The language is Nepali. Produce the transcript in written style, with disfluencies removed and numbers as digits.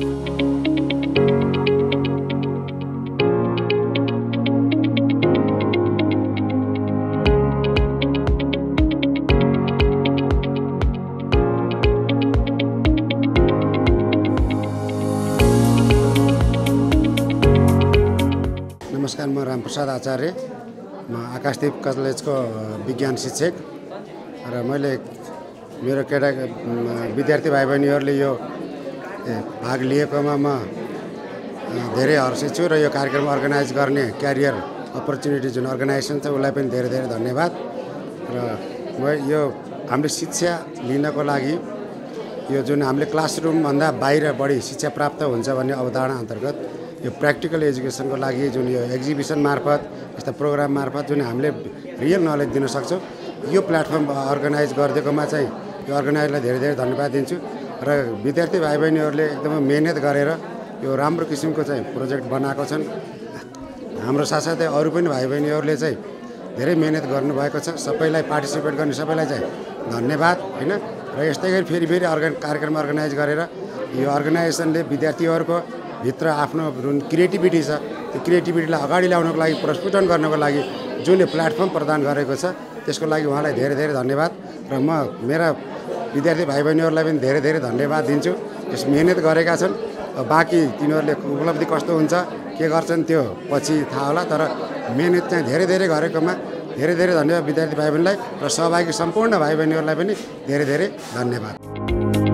नमस्कार, म प्रसाद आचार्य, म आकाश कलेजको विज्ञान शिक्षक र मैले मेरो विद्यार्थी भाइ बहिनीहरूले यो भाग लिएकोमा म धेरै हर्षित छु र यो कार्यक्रम अर्गनाइज गर्ने क्यारियर अपर्च्युनिटी जुन अर्गनाइजेसन छ उसलाई पनि धेरै धेरै धन्यवाद। र म यो हामीले शिक्षा लिनको लागि यो जुन हामीले क्लासरुमभन्दा बाहिर बढी शिक्षा प्राप्त हुन्छ भन्ने अवधारणा अन्तर्गत यो प्र्याक्टिकल एजुकेसनको लागि जुन यो एक्जिबिसन मार्फत यस्ता प्रोग्राम मार्फत जुन हामीले रियल नलेज दिन सक्छौँ, यो प्लेटफर्म अर्गनाइज गरिदिएकोमा चाहिँ यो अर्गनाइजलाई धेरै धेरै धन्यवाद दिन्छु। र विद्यार्थी भाइ बहिनीहरूले एकदमै मेहनत गरेर यो राम्रो किसिमको चाहिँ प्रोजेक्ट बनाएको छन्। हाम्रो साथसाथै अरू पनि भाइ बहिनीहरूले चाहिँ धेरै मेहनत गर्नुभएको छ। सबैलाई पार्टिसिपेट गर्ने सबैलाई चाहिँ धन्यवाद होइन। र यस्तै गरी फेरि कार्यक्रम अर्गनाइज गरेर यो अर्गनाइजेसनले विद्यार्थीहरूको भित्र आफ्नो जुन क्रिएटिभिटी छ त्यो क्रिएटिभिटीलाई अगाडि ल्याउनको लागि प्रस्फुटन गर्नको लागि जुन यो प्लेटफर्म प्रदान गरेको छ त्यसको लागि उहाँलाई धेरै धेरै धन्यवाद। र म मेरा विद्यार्थी भाइ बहिनीहरूलाई पनि धेरै धेरै धन्यवाद दिन्छु। यस मेहनत गरेका छन्, बाँकी तिनीहरूले उपलब्धि कस्तो हुन्छ के गर्छन् त्यो पछि थाहा होला, तर मेहनत चाहिँ धेरै धेरै गरेकोमा धेरै धेरै धन्यवाद विद्यार्थी भाइ बहिनीलाई र सहभागी सम्पूर्ण भाइ बहिनीहरूलाई पनि धेरै धेरै धन्यवाद।